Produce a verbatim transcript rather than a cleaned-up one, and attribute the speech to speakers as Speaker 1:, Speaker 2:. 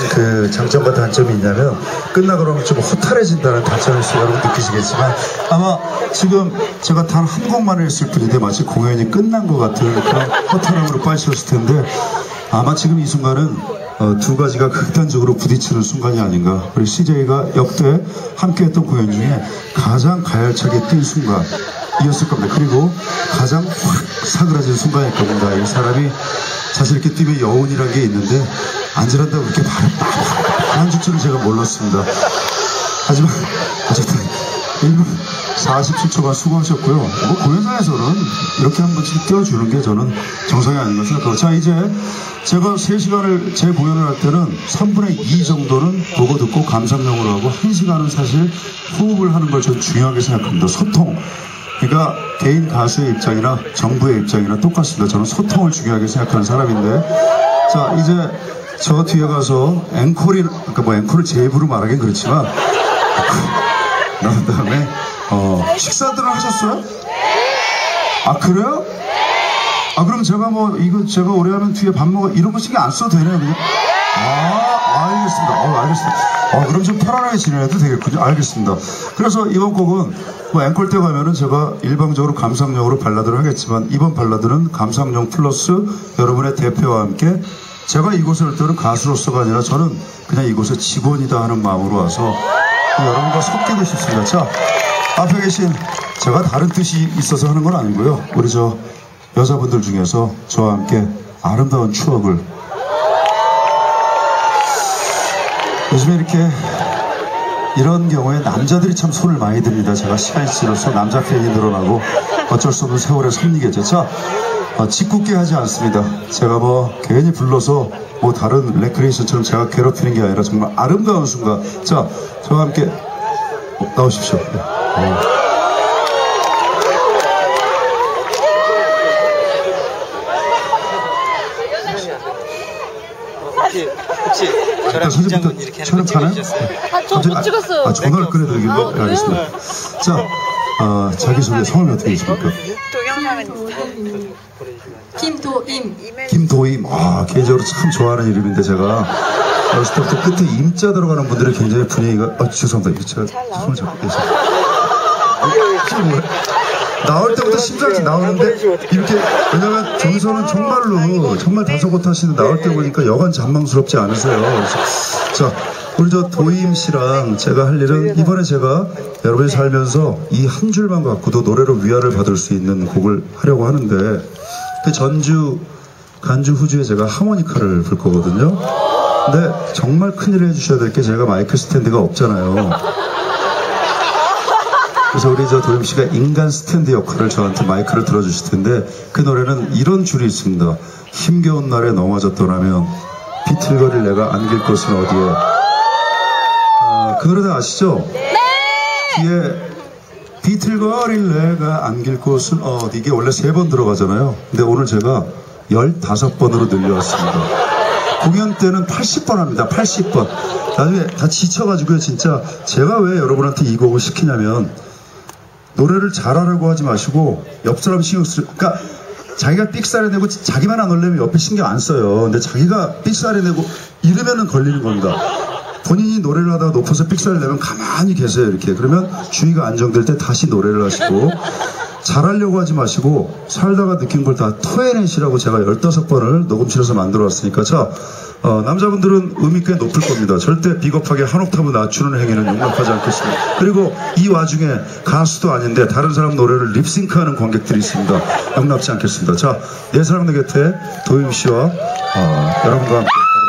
Speaker 1: 그 장점과 단점이 있냐면 끝나고 나면 좀 허탈해진다는 단점을 여러분 느끼시겠지만 아마 지금 제가 단 한 곡만을 했을 뿐인데 마치 공연이 끝난 것 같은 그런 허탈함으로 빠지셨을 텐데 아마 지금 이 순간은 어, 두 가지가 극단적으로 부딪히는 순간이 아닌가. 그리고 씨제이가 역대 함께했던 공연 중에 가장 가열차게 뛴 순간이었을 겁니다. 그리고 가장 확 사그라진 순간일 겁니다. 이 사람이 사실 이렇게 뛰면 여운이라는 게 있는데 안전한다고 그렇게 바람 줄 줄은 제가 몰랐습니다. 하지만 어쨌든 일 분 사십칠 초간 수고하셨고요. 뭐 공연장에서는 이렇게 한 번씩 띄워주는 게 저는 정상이 아닌 것 생각하고, 자 이제 제가 세 시간을 제 공연을 할 때는 삼분의 이 정도는 보고 듣고 감상용으로 하고 한 시간은 사실 호흡을 하는 걸 저는 중요하게 생각합니다. 소통. 그러니까 개인 가수의 입장이나 정부의 입장이나 똑같습니다. 저는 소통을 중요하게 생각하는 사람인데, 자 이제 저 뒤에 가서 앵콜이, 그러니까 뭐 앵콜을 제 입으로 말하긴 그렇지만 나온 다음에 어, 식사들을 하셨어요? 아 그래요? 아 그럼 제가 뭐 이거 제가 오래 하면 뒤에 밥 먹어 이런 거 신경 안 써도 되네요 그냥? 아 알겠습니다. 어, 알겠습니다. 어, 그럼 좀 편안하게 지내도 되겠군요. 알겠습니다. 그래서 이번 곡은 뭐 앵콜 때 가면은 제가 일방적으로 감상용으로 발라드를 하겠지만 이번 발라드는 감상용 플러스 여러분의 대표와 함께 제가 이곳에 올 때는 가수로서가 아니라 저는 그냥 이곳의 직원이다 하는 마음으로 와서 여러분과 섞이고 싶습니다. 자, 앞에 계신 제가 다른 뜻이 있어서 하는 건 아니고요. 우리 저 여자분들 중에서 저와 함께 아름다운 추억을, 요즘에 이렇게 이런 경우에 남자들이 참 손을 많이 듭니다. 제가 시간이 지나서 남자 팬이 늘어나고 어쩔 수 없는 세월의 섭리겠죠. 자, 어, 짓궂게 하지 않습니다. 제가 뭐 괜히 불러서 뭐 다른 레크레이션처럼 제가 괴롭히는 게 아니라 정말 아름다운 순간. 자, 저와 함께 어, 나오십시오. 네. 어.
Speaker 2: 혹시 혹시 저랑 긴장은 이렇게 하는 거 찍으셨어요?
Speaker 3: 아, 저 못 찍었어요.
Speaker 1: 아, 전화를 끊어드리기로
Speaker 3: 아,
Speaker 1: 네, 알겠습니다. 자, 어, 자기소개 성함이 어떻게 되십니까?
Speaker 3: 동영상은 김도임.
Speaker 1: 김도임. 아, 개인적으로 참 좋아하는 이름인데 제가 어렸을 때부터 끝에 임자 들어가는 분들이 굉장히 분위기가, 아, 죄송합니다. 제가 손을 잡고 계세요. 나올 때부터 심상치 나오는데 이렇게, 왜냐면 정선은 정말로 정말 다소곳하시는데 나올 때 보니까 여간 잔망스럽지 않으세요. 그래서 자, 우리 저 도임 씨랑 제가 할 일은 이번에 제가 여러분이 살면서 이 한 줄만 갖고도 노래로 위안을 받을 수 있는 곡을 하려고 하는데, 그 전주 간주 후주에 제가 하모니카를 불 거거든요. 근데 정말 큰일을 해주셔야 될 게 제가 마이크 스탠드가 없잖아요. 그래서 우리 저 도임 씨가 인간 스탠드 역할을 저한테 마이크를 들어주실 텐데, 그 노래는 이런 줄이 있습니다. 힘겨운 날에 넘어져 떠나면 비틀거릴 내가 안길 곳은 어디에. 아, 그 노래 다 아시죠? 네! 뒤에 비틀거릴 내가 안길 곳은 어디, 이게 원래 세 번 들어가잖아요. 근데 오늘 제가 열다섯 번으로 늘려왔습니다. 공연 때는 팔십 번 합니다. 팔십 번. 나중에 다 지쳐가지고요. 진짜 제가 왜 여러분한테 이 곡을 시키냐면, 노래를 잘하려고 하지 마시고 옆 사람 신경 쓰, 그러니까 자기가 삑사리 내고 자기만 안 올려면 옆에 신경 안 써요. 근데 자기가 삑사리 내고 이러면은 걸리는 겁니다. 본인이 노래를 하다가 높아서 삑사리 내면 가만히 계세요. 이렇게. 그러면 주의가 안정될 때 다시 노래를 하시고, 잘하려고 하지 마시고 살다가 느낀 걸 다 토해내시라고 제가 열다섯 번을 녹음실에서 만들어 왔으니까. 자, 어, 남자분들은 음이 꽤 높을 겁니다. 절대 비겁하게 한 옥타브 낮추는 행위는 용납하지 않겠습니다. 그리고 이 와중에 가수도 아닌데 다른 사람 노래를 립싱크하는 관객들이 있습니다. 용납지 않겠습니다. 자, 내 사랑 내 곁에 도임 씨와 어, 여러분과 함께